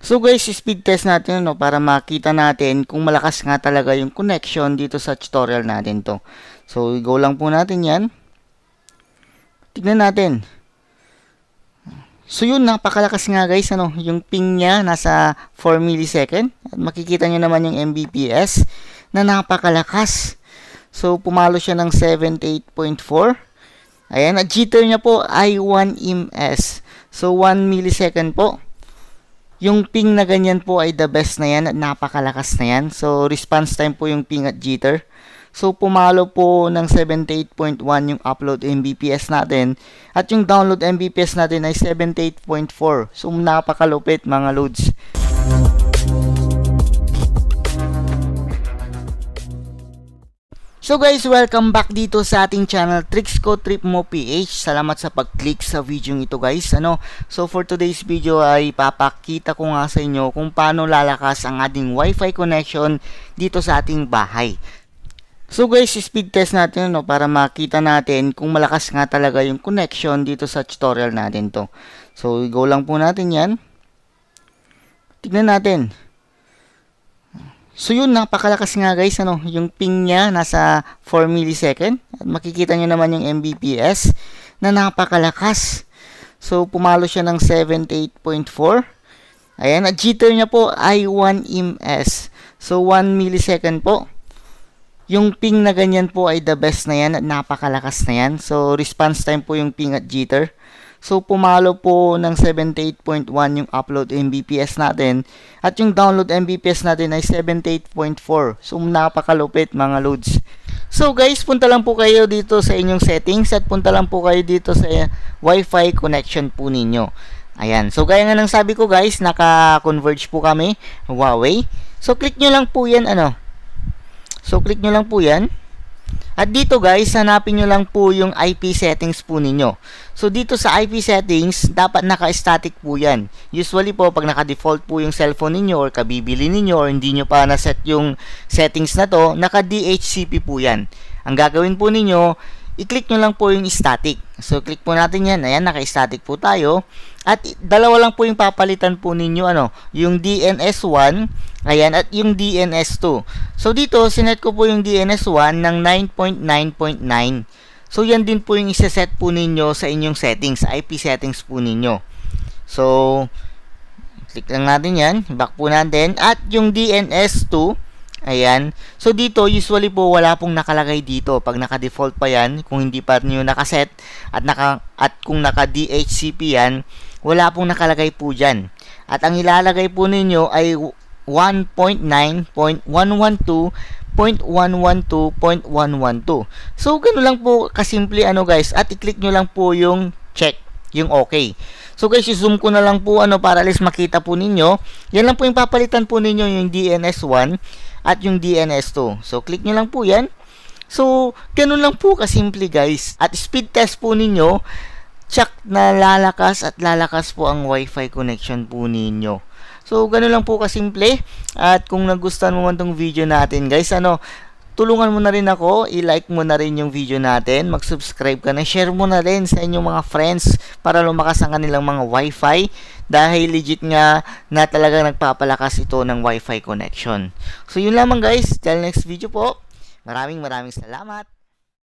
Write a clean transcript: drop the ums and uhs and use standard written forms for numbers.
So guys, speed test natin para makita natin kung malakas nga talaga yung connection dito sa tutorial natin to. So go lang po natin yan. Tignan natin. So yun, napakalakas nga guys, yung ping niya nasa 4 millisecond. At makikita nyo naman yung Mbps na napakalakas. So pumalo siya ng 78.4. Ayan, at jitter niya po ay 1 ms. So 1 millisecond po. Yung ping na ganyan po ay the best na yan at napakalakas na yan. So, response time po yung ping at jitter. So, pumalo po ng 78.1 yung upload Mbps natin. At yung download Mbps natin ay 78.4. So, napakalupit mga loads. So guys, welcome back dito sa ating channel Trixco Trip Mo PH. Salamat sa pag-click sa video ito guys. So for today's video ay papakita ko nga sa inyo kung paano lalakas ang ating Wi-Fi connection dito sa ating bahay. So guys, speed test natin para makita natin kung malakas nga talaga yung connection dito sa tutorial natin to. So go lang po natin yan. Tignan natin. So yun, napakalakas nga guys, yung ping niya nasa 4 millisecond. At makikita nyo naman yung Mbps na napakalakas. So pumalo siya ng 78.4. Ayan, at jitter niya po ay 1 ms. So 1 millisecond po. Yung ping na ganyan po ay the best na yan at napakalakas na yan. So response time po yung ping at jitter. So, pumalo po ng 78.1 yung upload Mbps natin. At yung download Mbps natin ay 78.4. So, napakalupit mga loads. So, guys, punta lang po kayo dito sa inyong settings at punta lang po kayo dito sa Wi-Fi connection po ninyo. Ayan. So, gaya nga ng sabi ko guys, naka-converge po kami, Huawei. So, click nyo lang po yan, So, click nyo lang po yan. At dito guys, hanapin nyo lang po yung IP settings po ninyo. So dito sa IP settings, dapat naka-static po yan. Usually po, pag naka-default po yung cellphone ninyo or kabibili ninyo or hindi nyo pa na-set yung settings na to, naka-DHCP po yan. Ang gagawin po ninyo, i-click nyo lang po yung static. So click po natin yan. Ayan, naka-static po tayo. At dalawa lang po yung papalitan po ninyo, yung DNS1, ayan, at yung DNS2. So dito, sinet ko po yung DNS1 ng 9.9.9. So yan din po yung isa-set po ninyo sa inyong settings, IP settings po ninyo. So, click lang natin yan, back po natin. At yung DNS2, ayan. So dito, usually po wala pong nakalagay dito. Pag naka-default pa yan, kung hindi pa nyo nakaset at kung naka-DHCP yan, wala pong nakalagay po dyan. At ang ilalagay po ninyo ay 1.9.112.112.112. So, gano'n lang po kasimple guys. At i-click nyo lang po yung check, yung okay. So guys, i-zoom ko na lang po para at least makita po ninyo. Yan lang po yung papalitan po ninyo, yung DNS1 at yung DNS2. So, click nyo lang po yan. So, ganun lang po kasimple guys. At speed test po ninyo, check na lalakas at lalakas po ang Wi-Fi connection po ninyo. So, ganun lang po kasimple. At kung nagustuhan mo man tong video natin guys, tulungan mo na rin ako, i-like mo na rin yung video natin, mag-subscribe ka na, share mo na rin sa inyong mga friends para lumakas ang kanilang mga Wi-Fi dahil legit nga na talagang nagpapalakas ito ng Wi-Fi connection. So, yun lamang guys. Till next video po. Maraming salamat.